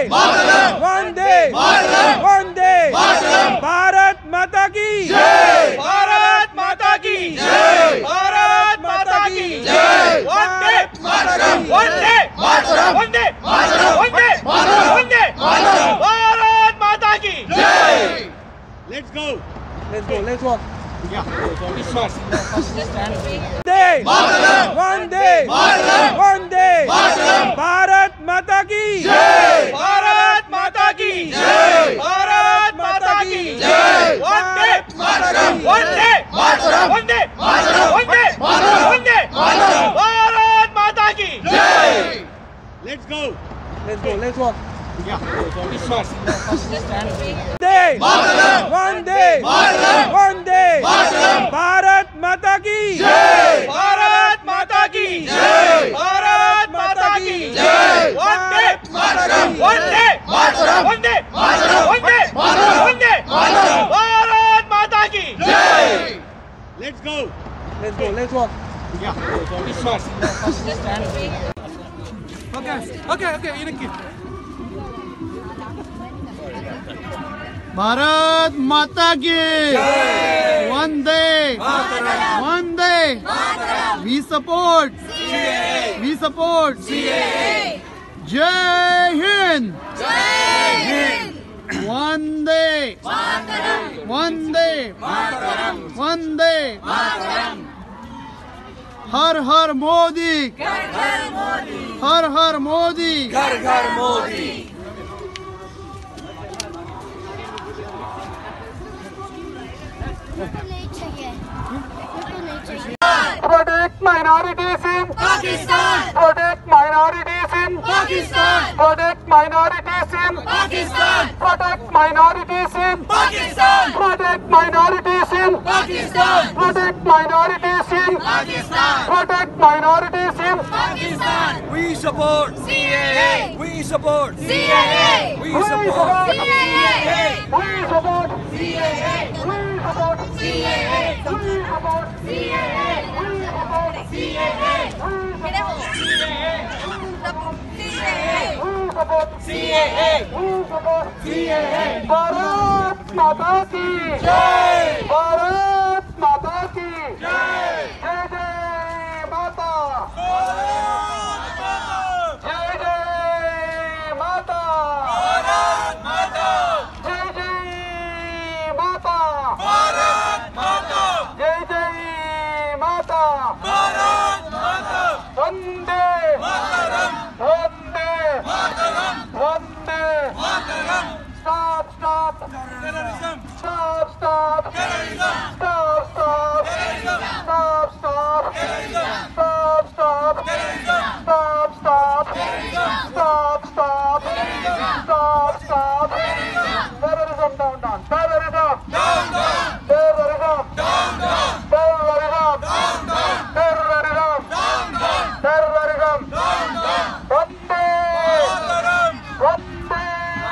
Mataram! Vande! Mataram! Vande! Mataram! Bharat Mata ki Jai! Bharat Mata ki Jai! Bharat Mata ki Jai! Vande! Mataram! Vande! Mataram! Vande! Mataram! Vande! Mataram! Vande! Mataram! Bharat Mata ki Jai! Let's go! Let's walk. Yeah. Vande! Mataram! Vande! Mataram! Vande! Mataram! Bharat Mata ki Jai! Bharat Mata ki Jai! Bharat Mata ki Jai! Vande! Mataram! Vande! Mataram! Vande! Mataram! Vande! Mataram! Vande! Mataram! Bharat Mata ki Jai! Let's go. Let's walk. Yeah. Vande! Mataram! Vande! Mataram! Vande! Mataram! Bharat Mata ki Jai! Bharat Mata ki Jai! Bharat Mata ki Jai! Vande! Mataram! Vande! Mataram! Vande! Mataram! Vande! Mataram! Vande! Mataram! Bharat Mata ki Jai! Let's go. Let's walk. Yeah. Okay. Inaki. Bharat Mata की वंदे वंदे we support CAA जय हिंद वंदे वंदे वंदे हर हर मोदी हर हर मोदी घर घर Modi Protect minorities in Pakistan! Protect minorities in Pakistan! Protect minorities in Pakistan! Protect minorities in Pakistan! Protect minorities in Pakistan! Protect minorities in Pakistan! Protect minorities in Pakistan! We support CAA! We support CAA! We support CAA! We support CAA! We support CAA! We support CAA! Bharat Mata की जय भारत माता की जय जय जय माता जय जय माता भारत माता जय जय माता भारत माता जय जय माता भारत माता वंदे मातरम वंदे मातरम वंदे मातरम Stop terrorism stop terrorism stop terrorism stop terrorism stop terrorism stop terrorism stop terrorism stop terrorism terrorism down terrorism down terrorism down terrorism down terrorism down terrorism down Vande Mataram Vande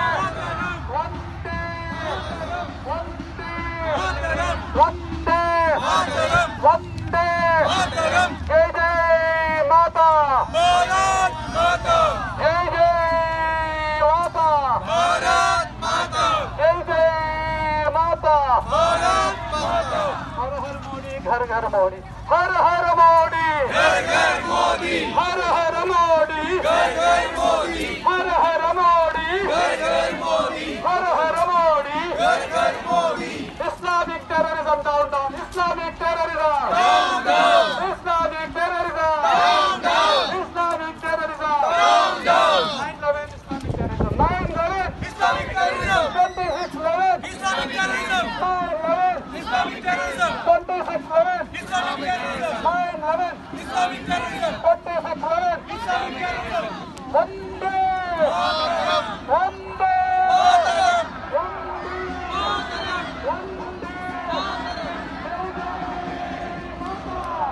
Vande Vande Jai Jai Mata Bharat Mata Jai Jai Mata Bharat Mata Jai Jai Mata Bharat Mata Har Har Modi Ghar Ghar Modi Har Har Modi Ghar Ghar Modi Har Har Modi Ghar Ghar Modi Har Har Modi Ghar Ghar Modi Har Har Modi Ghar Ghar Modi Islamic terrorism down Islamic terrorism down Islamic terrorism down Islamic terrorism down 9/11 Islamic terrorism 9/11 Islamic terrorism 26/11 Islamic terrorism 9/11 Islamic terrorism 26/11 Islamic terrorism 9/11 Islamic terrorism 26/11 Islamic terrorism Vande Mataram Vande Mataram Vande Mataram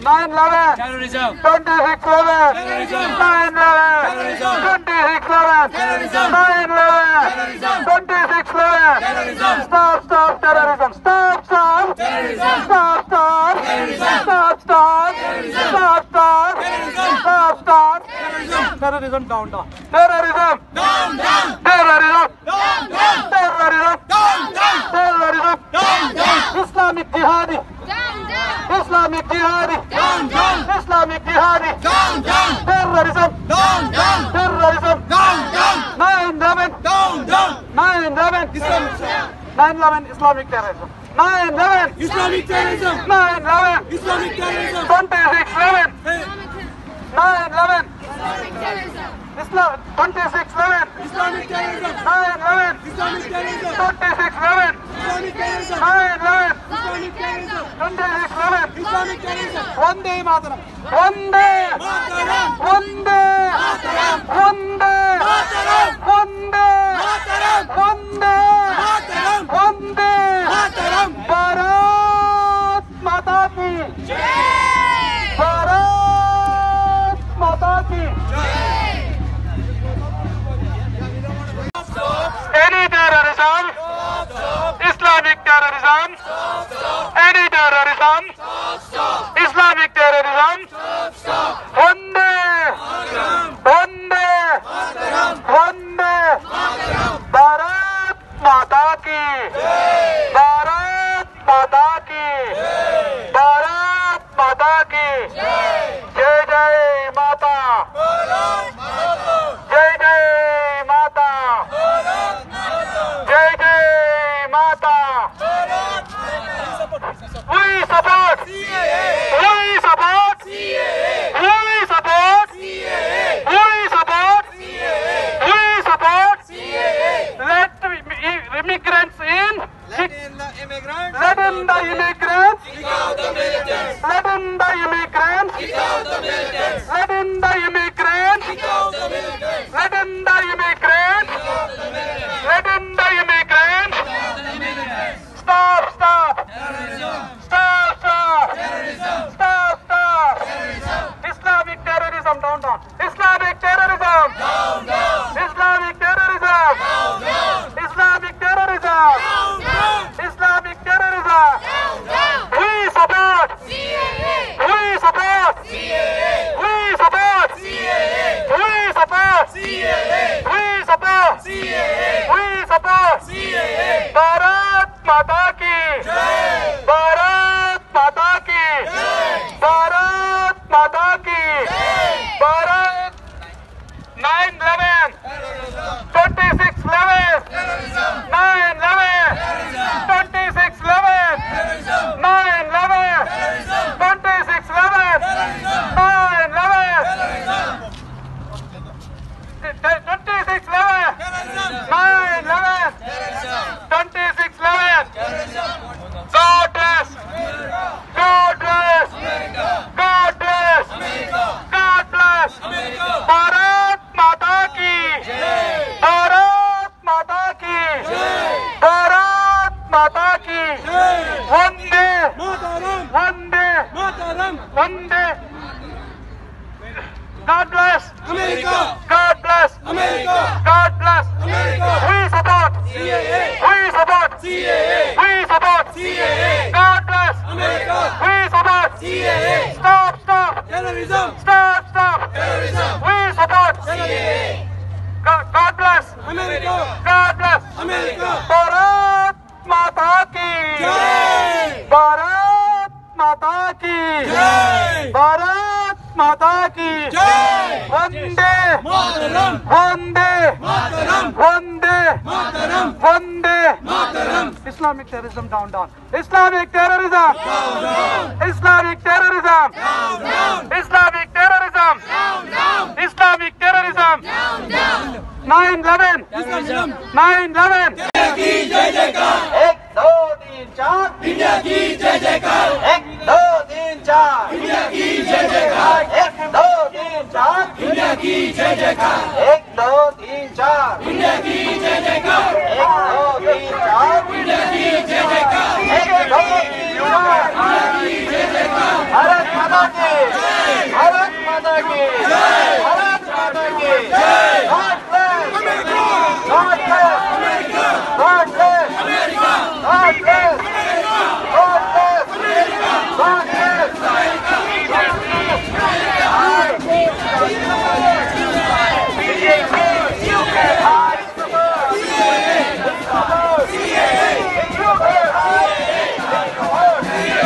9/11. Terrorism. 26/11. Terrorism. 9/11. Terrorism. 26/11. Terrorism. 9/11. Terrorism. 26/11. Terrorism. Stop, stop terrorism. Stop, stop. Terrorism. Stop, stop. Terrorism. Stop, stop. Terrorism. Stop, stop. Terrorism. Stop, stop. Terrorism. Terrorism down, down. Terrorism. Down, down. Terrorism. Down, down. Terrorism. Down, down. Terrorism. Down, down. Islamic jihadi. Down, down. Islamic jihadi. Down, down. Islamic jihadi. Down, down. Terrorism. Down, down. Terrorism. Down, down. 9/11. Down, down. 9/11. Islam. 9/11 Islamic terrorism. 9/11. Islamic terrorism. 9/11. Islamic terrorism. 26/11. 9/11. Islamic terrorism. Islam. 26/11. Islamic terrorism. 9/11. Islamic terrorism. 26/11. Islamic terrorism. 9/11. Islamic terrorism. 26/11. Islamic terrorism. Vande Mataram. Vande Mataram. Vande Mataram. Vande Mataram. Vande Mataram. Vande Mataram. Vande Mataram. Bharat Mata ki Jai. Bharat Mata ki any terrorism, Islamic terrorism, any terrorism, Islamic terrorism, Vande Vande Vande Bharat Mata ki Bharat Mata ki Bharat Mata ki Jai Jai Mata Jai Jai Mata Jai Jai Mata We support CAA. We support CAA. We support CAA. We support CAA. We support CAA. Let immigrants in. Let in the immigrants. Let in the immigrants. Kick out the militants. Let in the immigrants. Kick out the militants. Let in the immigrants. Kick out the militants. Let in the immigrants. Kick out the militants. Let in the immigrants. Kick out the militants. Stop, stop. Terrorism. Stop, stop. Terrorism. Stop, stop. Terrorism. Islamic terrorism down, down. Islamic terrorism. Down, down. Islamic terrorism. Down, down. Islamic terrorism. Down, down. Islamic terrorism. Down, down. We support. CAA. We support. CAA. We support. CAA. We support. CAA. We support. CAA. We support. CAA. Bharat Mata ki Jai. Bharat Mata ki Jai. Bharat Mata ki Jai. Bharat 9/11 Terrorism. 26/11 Terrorism. 9/11 Terrorism. 26/11 Terrorism. 9/11 Terrorism. 26/11 Terrorism. 9/11 Terrorism. 26/11 Terrorism. 9/11 Terrorism. 26/11 Terrorism. God bless. God bless. America. God bless. America. God bless. America. Bharat Mata ki Jai. Bharat Mata ki Jai. Bharat Mata ki Jai. Vande Mataram. Vande Mataram. Vande God bless. America. God bless. America. God bless. America. We support. CAA. We support. CAA. We support. CAA. God bless. America. We support. CAA. Stop, stop. Terrorism. Stop, stop. Terrorism. We support. CAA. God bless. America. God bless. America. Bharat Mata ki Jai. Bharat Mata ki Jai. Bharat Mata ki Jai. Vande Mataram. Vande Mataram. Vande Mataram. Vande Mataram. Islamic terrorism down, down. Islamic terrorism. Down, down. Islamic terrorism. Down, down. Islamic terrorism. Down, down. Islamic terrorism. Down, down. 9/11 Terrorism. 9/11 India की जय जयकार. 1 2 3 4 India की जय जयकार. 1 2 3 4 India की जय जयकार. 1 2 3 4 India की जय जयकार. 1 2 3 4 इंडिया की जय जयकार. 1 2 3 4 इंडिया की जय जयकार. 1 2 3 4 इंडिया की जय जयकार. भारत माता की की भारत माता की God bless America God bless America God bless America God bless America God bless America God bless America BJP you can hide the world you can hide the world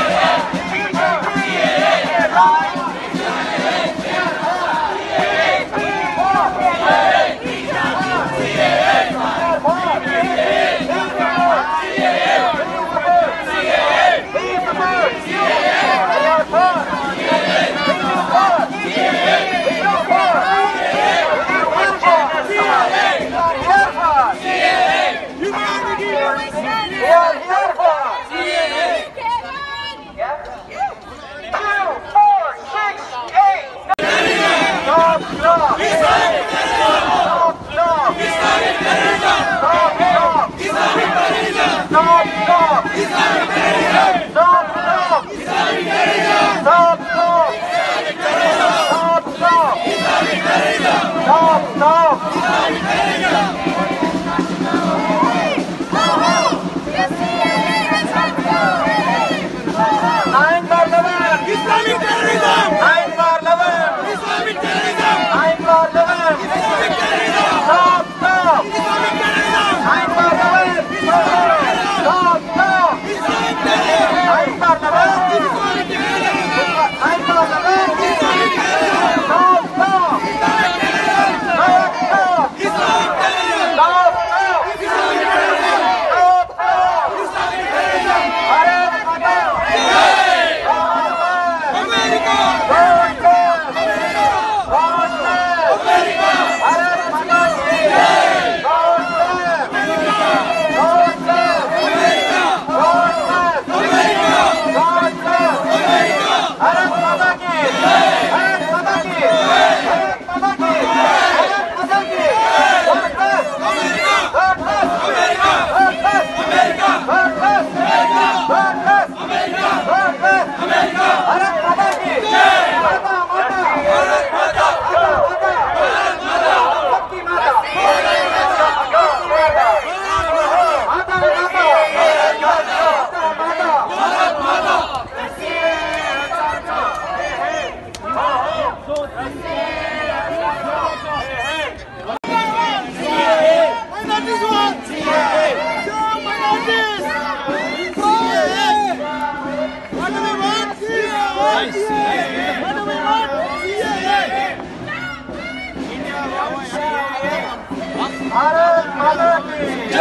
Bharat Mata की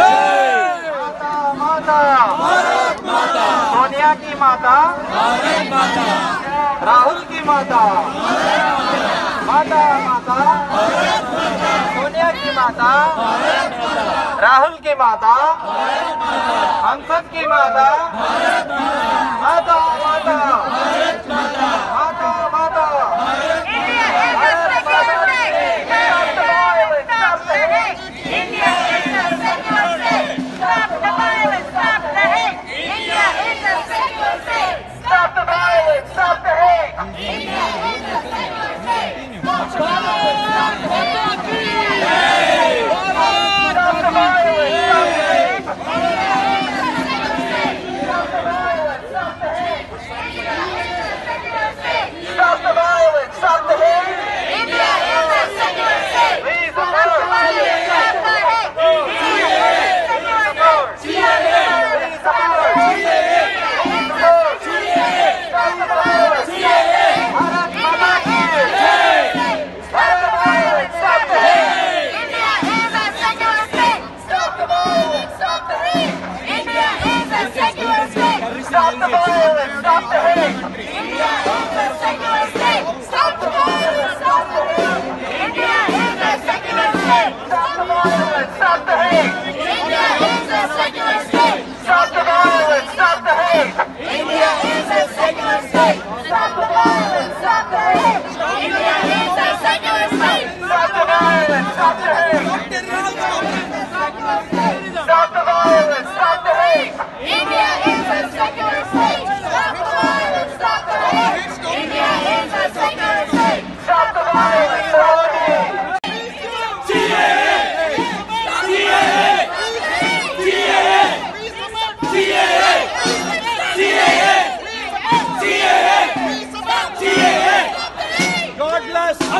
जय। माता भारत माता, सोनिया की माता भारत माता, राहुल की माता माता माता, सोनिया की माता राहुल की माता, संसद की माता माता माता माता माता।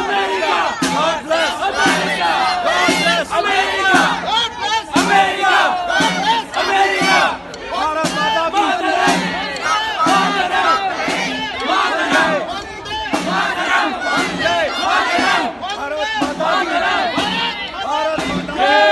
America. God bless America. God bless America. God bless America. God bless America. Bharat Mata ki jai. Mataram. Mataram. Mataram. Vande Mataram. Bharat Mata ki jai. Bharat Mata ki jai.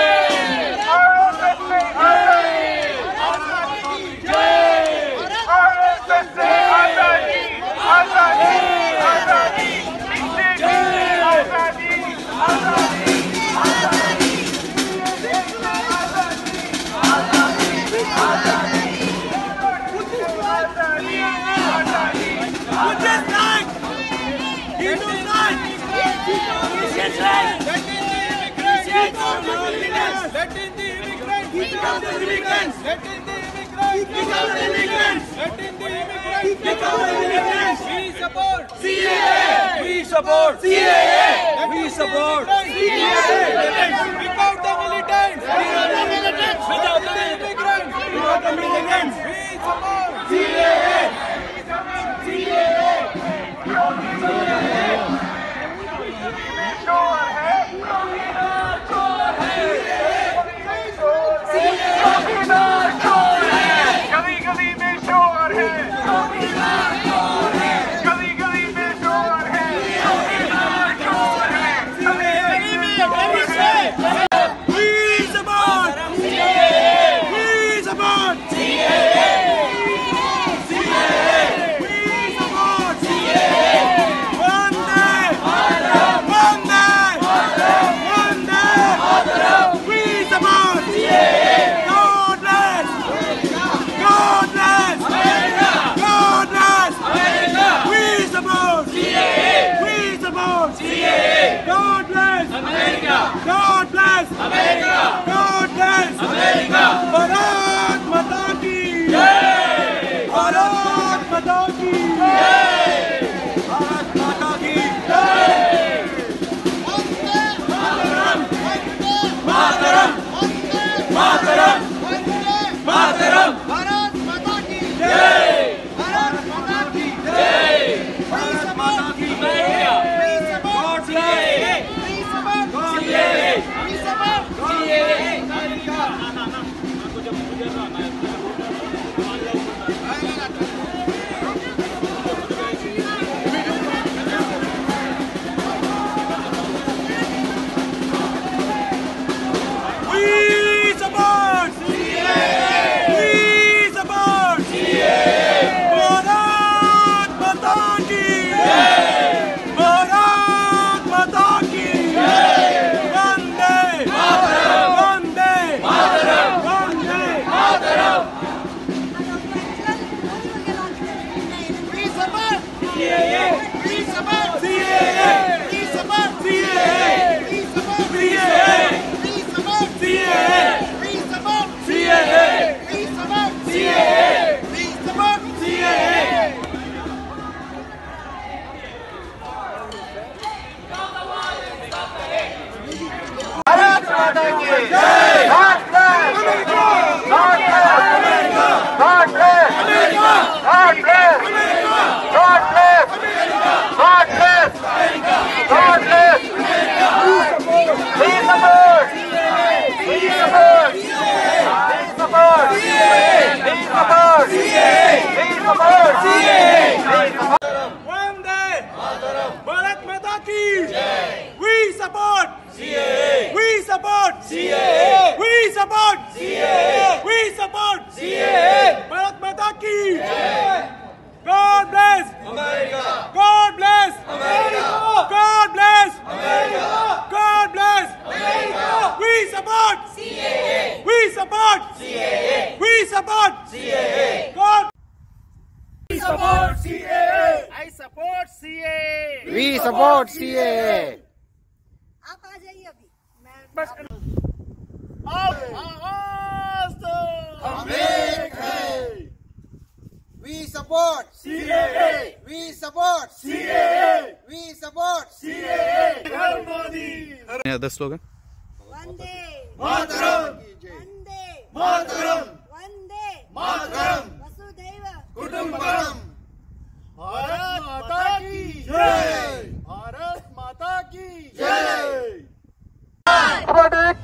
Let in the immigrants! Kick out the immigrants! Let in the immigrants! Kick out the immigrants! Let in the immigrants! Kick out the immigrants! We support CAA! We support CAA! We support CAA! Kick out the militants! Kick out the militants! Without the immigrants! Without the militants! We support CAA! CAA! God bless America! God bless America! God bless America! Bharat Mata ki jai! Bharat Mata ki jai! Bharat Mata ki jai! Mataram! Mataram! Mataram! Mataram! Bharat Mata ki jai! Bharat Mata ki jai! Bharat Mata ki jai! Bharat Mata ki jai! We support CAA! We support CAA! We support CAA! We support CAA! Bharat Mata ki jai! God bless America! God bless America! God bless America! God bless America! We support CAA! We support CAA! We support CAA! God we support CAA! I support CAA! We support CAA! आप आ जाइए अभी मैं बस आवाज दो हम एक हैं। We support CAA! We support CAA! We support CAA! Her Modi Other slogan? वंदे मातरम वंदे मातरम वंदे मातरम वसुधैव कुटुंबकम भारत माता की जय! भारत माता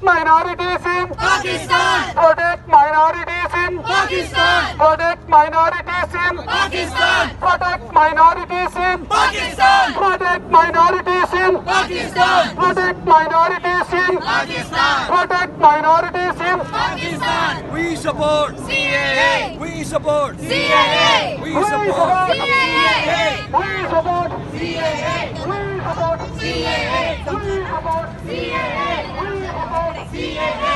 minorities in Pakistan. protect minorities in Pakistan. protect minorities in Pakistan. protect minorities in Pakistan. protect minorities in Pakistan. protect minorities in Pakistan. protect minorities in Pakistan. We support. CAA. We support. CAA. We we support. support CAA. we support CAA. we support CAA. we support CAA. we support CAA.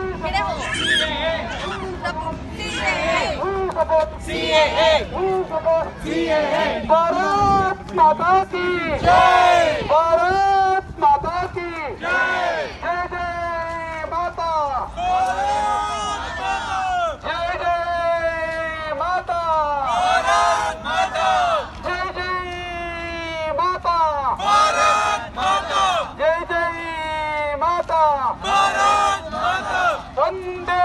Bharat Mata की जय भारत माता की जय जय जय माता जय जय माता जय जय माता जय जय माता वंदे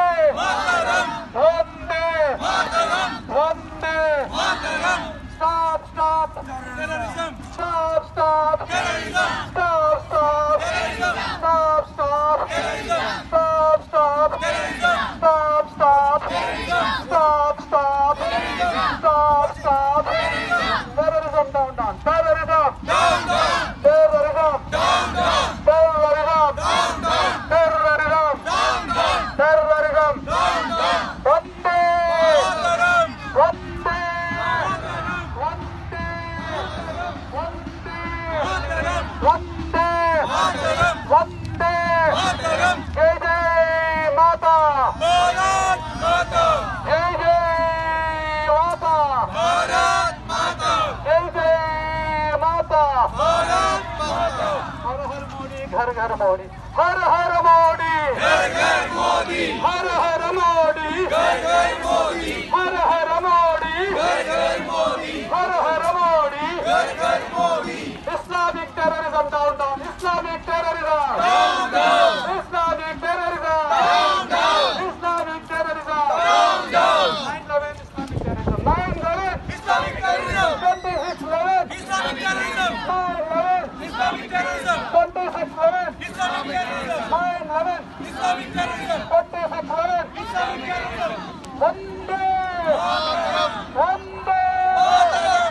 वंदे वंदे stop stop Terrorism. stop stop Terrorism. stop stop Terrorism. stop stop Terrorism. stop stop Terrorism. stop stop Terrorism. stop stop Terrorism. stop stop Terrorism. terrorism down down terrorism Down, down. terrorism Down, down. terrorism Down, down. terrorism Down, down. terrorism Down, down. वंदे Mataram. वंदे Mataram. वंदे वंदे Mataram. वंदे Mataram. वंदे Mataram. जय जय माता Bharat Mata. जय जय माता Bharat Mata. जय जय माता Bharat Mata. हर हर मोदी घर घर मोदी हर हर मोदी घर घर Modi. हर हर मोदी घर घर Modi. हर हर मोदी घर घर Modi. हर हर मोदी घर घर Modi. Islamic terrorism down down Islamic terrorism Down, down. Islamic terrorism Down, down. Islamic terrorism Down, down. 9/11 Islamic terrorism 9/11 Islamic terrorism. 26/11 Islamic terrorism. 9/11 Islamic terrorism. 26/11 Islamic terrorism. 9/11 Islamic terrorism. 26/11 Islamic terrorism. वंदे Mataram. वंदे Mataram.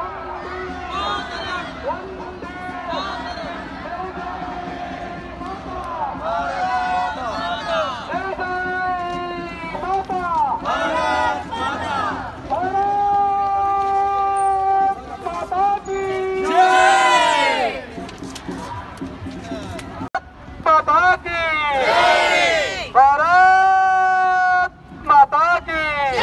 वंदे जय जय माता Bharat Mata. Bharat Mata की Jai. माता की Jai. Bharat Mata की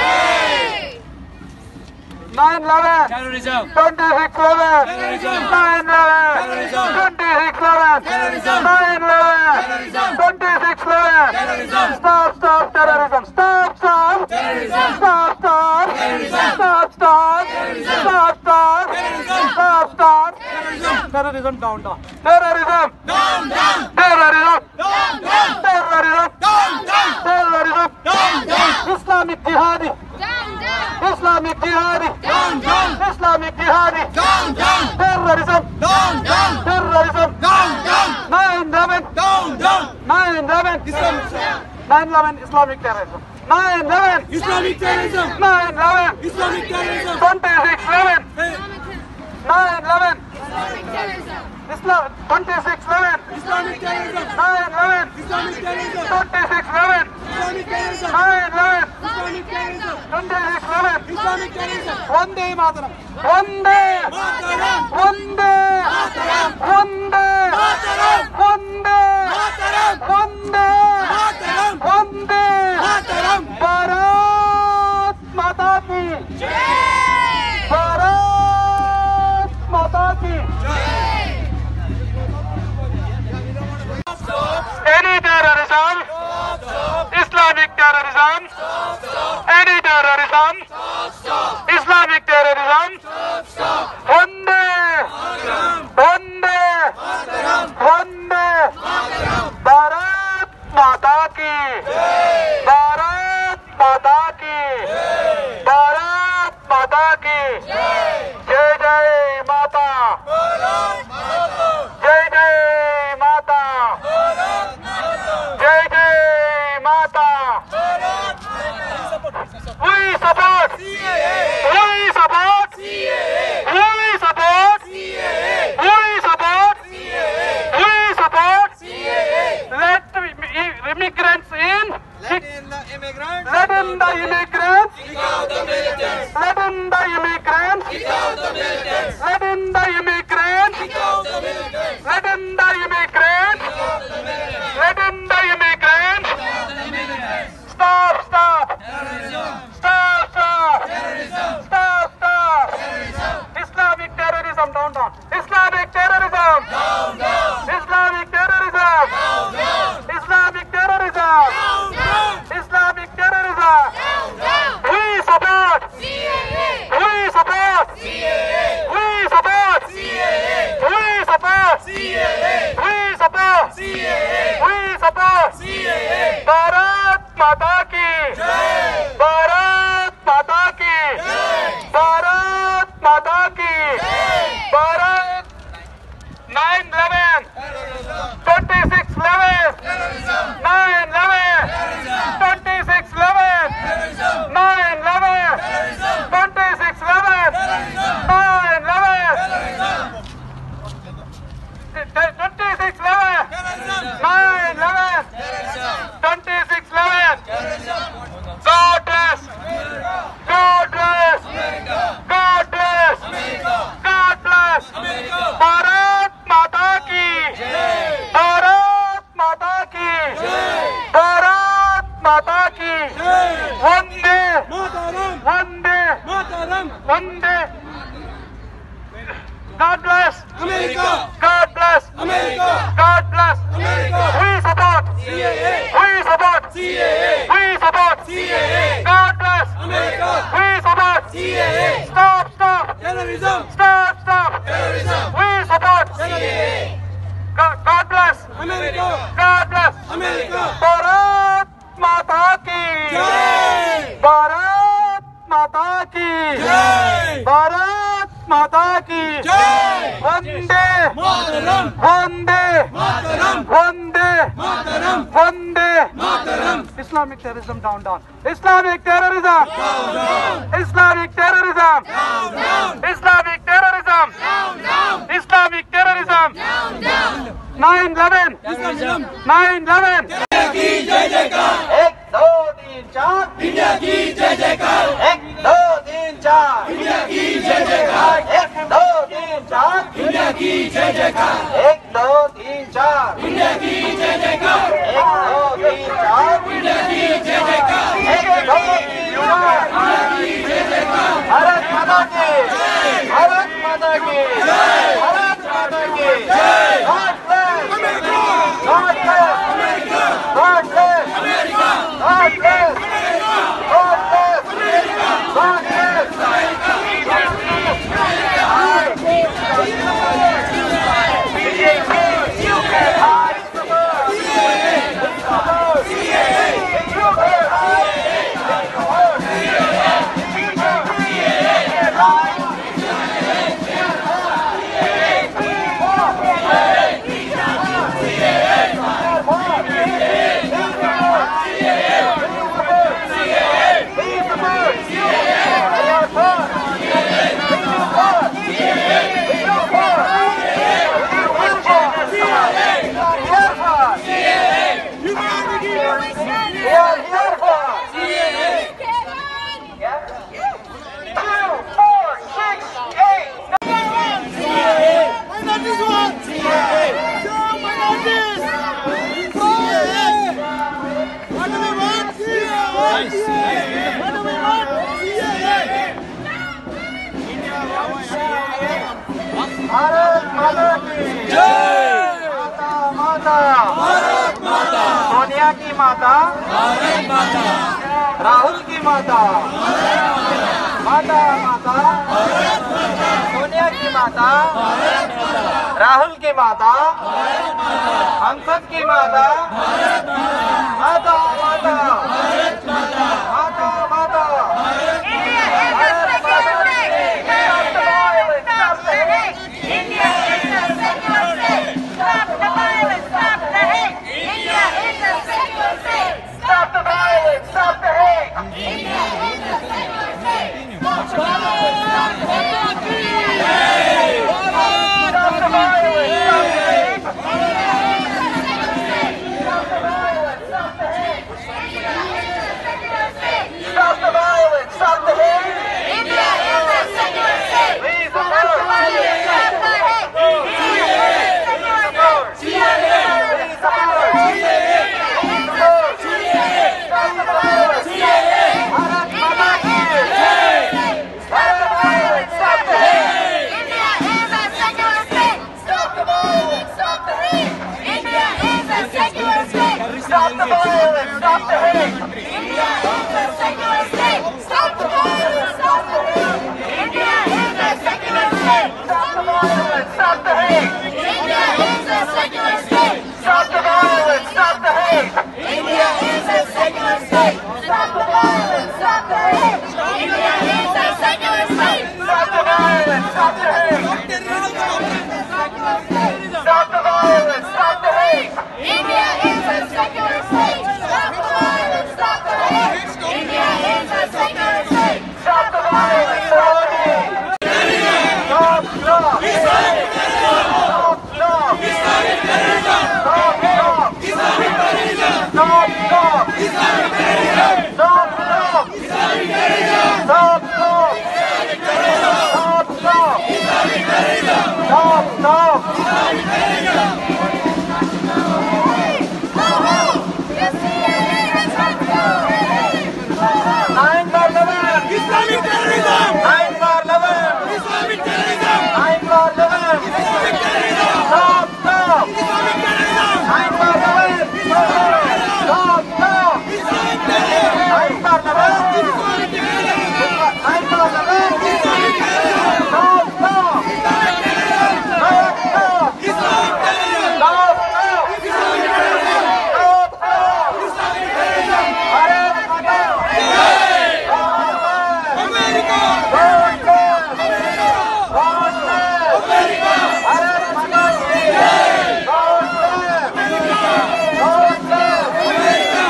9/11 Terrorism. 26/11 Terrorism. 9/11 Terrorism. 26/11 Terrorism. 9/11 Terrorism. 26/11 Terrorism. Stop stop terrorism stop stop Terrorism. stop stop Terrorism. stop stop Terrorism. stop stop Terrorism. stop stop Terrorism. terrorism down down terrorism Down, down. terrorism Down, down. terrorism Down, down. terrorism Down, down. Islamic jihadi Down, down. Islamic jihadi Down, down. Islamic jihadi Down, down. terrorism Down, down. terrorism Down, down. 9/11 Down, down. 9/11 Islamic 9/11 Islamic terrorism 9/11 Islamic terrorism. 9/11 Islamic terrorism. 26/11 Hey, 9/11 Islamic terrorism. Islam 26/11 Islamic terrorism. 9/11 Islamic terrorism. 26/11 Islamic terrorism. 9/11 Islamic terrorism. 26/11 Islamic terrorism. वंदे मातरम वंदे Mataram. वंदे Mataram. वंदे Mataram. वंदे Mataram. वंदे Mataram. वंदे Mataram. Bharat Mata की Jai. Bharat Mata की any terrorism Islamic terrorism any terrorism Islamic terrorism वंदे वंदे वंदे भारत माता की भारत माता की भारत माता की जय जय माता terrorism down down. Islamic terrorism down down. Islamic terrorism down down. Islamic terrorism down down. Islamic terrorism down down. We support CAA. We support CAA. We support CAA. We support CAA. We support CAA. We support CAA. Bharat Mata ki Jai. Bharat Mata ki Jai. Bharat Mata ki Jai. Bharat 9/11 26/11 9/11 26/11 9/11 26/11 9/11 26/11 9/11 26/11 God bless. God bless. God bless. God bless. Bharat Mata ki Jai. Bharat Mata ki Jai. Bharat Mata ki Jai. Vande Mataram. Vande Mataram. Vande. God bless America. God bless America. God bless America. We support CAA. We support CAA. We support CAA. God bless America. We support CAA. Stop stop Terrorism. Stop stop Terrorism. We support CAA. God bless America. God bless America. Bharat Mata ki Jai. Bharat Mata ki Jai. Bharat Mata ki Jai. Vande Mataram. Vande Mataram. Vande Mataram. Vande Mataram. Islamic terrorism down down. Islamic terrorism Down down. Islamic terrorism Down down. Islamic terrorism Down, down, Islamic terrorism down, down. 9/11 Terrorism. 9/11 India की जय जयकार. 1 2 3 4 India की जय जयकार. 1 2 3 4 India की जय जयकार. 1 2 3 4 India की जय जयकार. 1 2 3 4 इंडिया की जय जयकार. 1 2 3 4 इंडिया की जय जयकार. 1 2 3 4 जय जयकार. भारत माता की भारत माता की भारत माता की God bless God bless God bless God bless God bless God bless Bharat Mata की जय. माता माता भारत माता. सोनिया की माता भारत माता. राहुल की माता माता माता सोनिया की माता राहुल की माता संसद की माता माता माता माता माता India is a secular state. Stop the violence. Stop the hate. India is a secular state. Stop the violence, stop the hate. India is a secular state. Stop the violence, stop the hate. Stop the violence, stop the hate. hate. India is a secular state. Stop the violence, stop the hate. India is a secular state. Stop the violence, stop the hate. India is a secular state. Stop the violence, stop the hate. Stop the violence, stop the hate. India is a secular state. Stop the violence, stop the hate. India is a secular state. Stop the violence, stop the hate. Stop, stop. Islamic terrorism. Stop, stop. Islamic terrorism. Stop, stop. Islamic terrorism. Stop, stop. Islamic terrorism. Stop, stop. Islamic terrorism. Stop, stop. Islamic terrorism. Stop, stop. Islamic terrorism. Stop, stop. Islamic terrorism. Islamic terrorism! 9/11! Islamic terrorism! 9/11! Islamic terrorism! Stop! Stop! Islamic terrorism! 9/11! Stop! Stop! Islamic terrorism! 9/11! Islamic terrorism! 9/11! Islamic terrorism! Stop! Stop! Islamic terrorism! Stop! Stop! Islamic terrorism! Stop! Stop! Islamic terrorism! Stop! Stop! Islamic terrorism! Bharat Mata ki jai! America! America! America! America! Bharat Mata ki jai! America! America! America!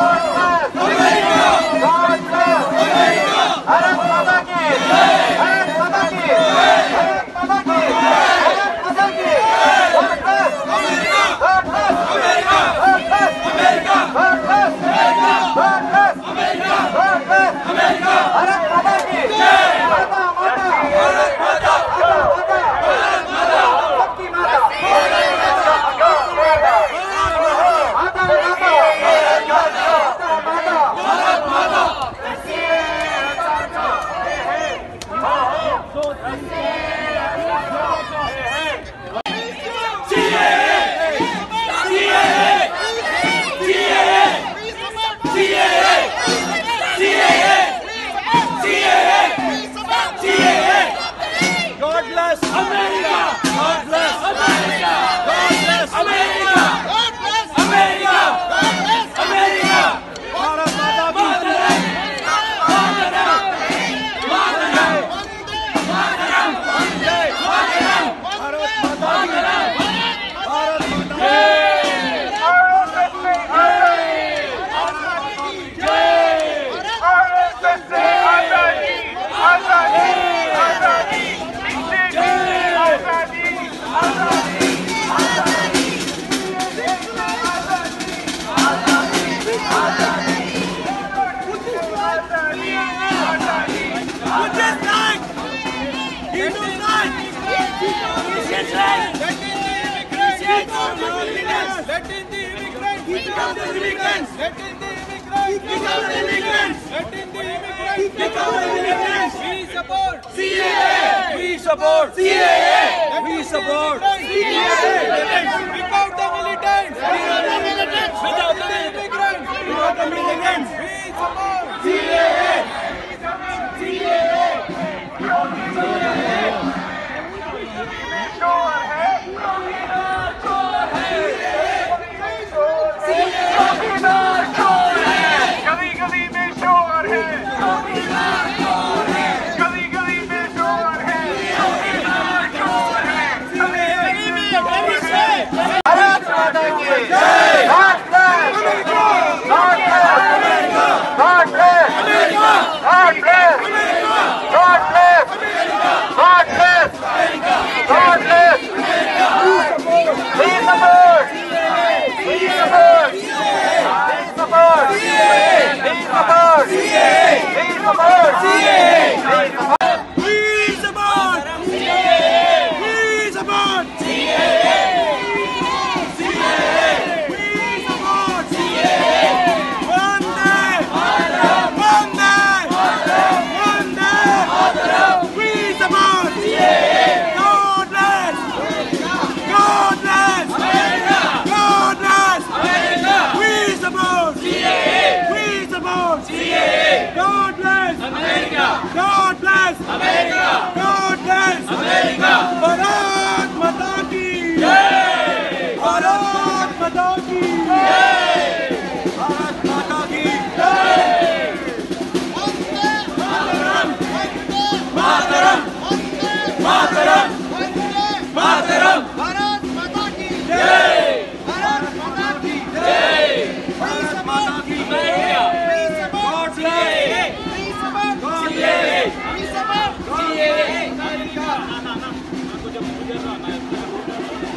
Bharat Mata ki jai! Bharat Mata ki jai! Bharat Mata ki jai! Bharat Mata ki jai! America! America! America! America! America! Bharat Mata ki jai! Mata Mata! Bharat Mata! Bharat Mata! Bhakti Mata! Bharat Mata! Mata Mata! Bharat Mata! God bless America! God bless America! God bless America! God bless America! God bless America! Bharat Mata ki jai! Mataram! Mataram! Mataram! Jai! Mataram! Bharat Mata ki jai! Bharat Mata ki jai! We support CAA. We support CAA. Without the militants. Without the militants. Without the immigrants. Without the militants. We support CAA. God bless America!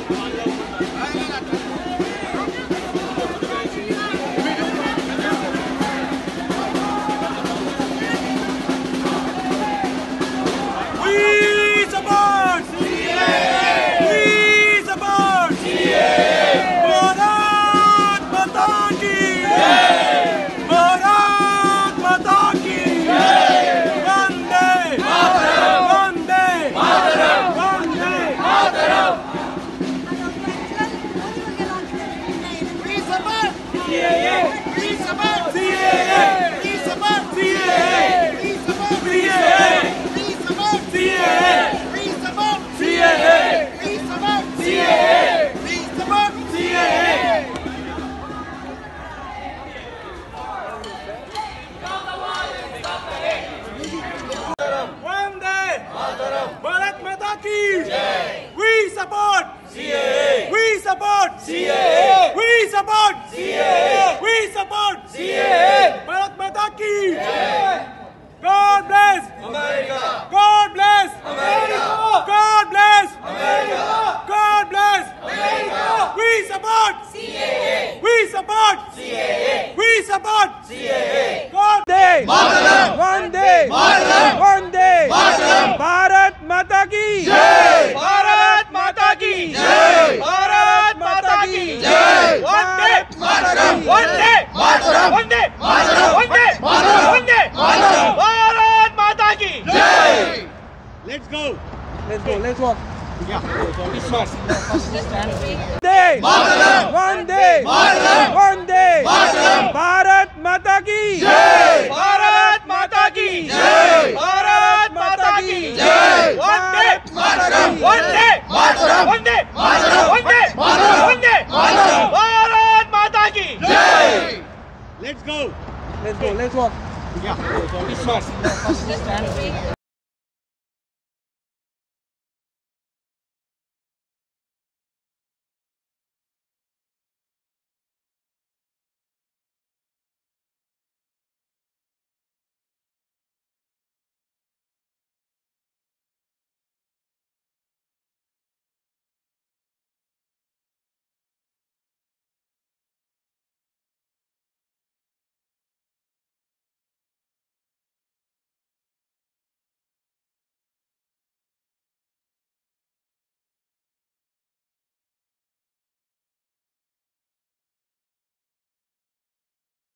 Let's go. Let's walk. Yeah.